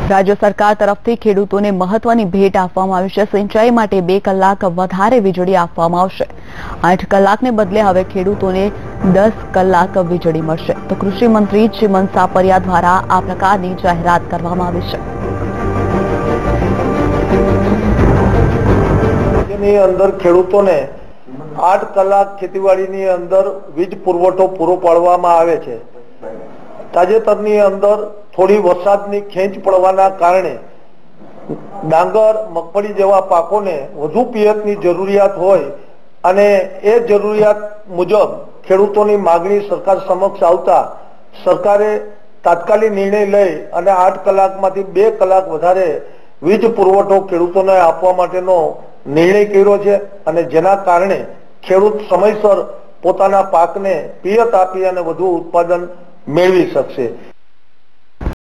राज्य सरकार तरफथी खेडूतोने महत्वनी भेट आपवामां आवी छे। सिंचाई माटे 2 कलाक वधारे वीजળી આપવામાં આવશે। 8 કલાકને બદલે હવે ખેડૂતોને 10 કલાક વીજળી મળશે। તો કૃષિ મંત્રી ચિમન સાપરિયા દ્વારા આ પ્રકારની જાહેરાત કરવામાં આવી છે। જેની અંદર ખેડૂતોને 8 કલાક ખેતીવાડીની અંદર વીજ પુરવઠો પૂરો પાડવામાં આવે છે। તાજેતરની અંદર થોડી વરસાદની ખેંચ પડવાના કારણે ડાંગર મગફળી જેવા પાકોને વધુ પિયતની જરૂરિયાત હોય અને એ જરૂરિયાત મુજબ ખેડૂતોની માંગણી સરકાર સમક્ષ આવતા સરકારે તાત્કાલિક નિર્ણય લઈ અને 8 કલાકમાંથી 2 કલાક વધારે વીજ પુરવઠો ખેડૂતોને આપવા માટેનો નિર્ણય કર્યો છે અને જેના કારણે ખેડૂત સમયસર પોતાના પાકને પિયત આપી અને વધુ ઉત્પાદન મેળવી શકશે।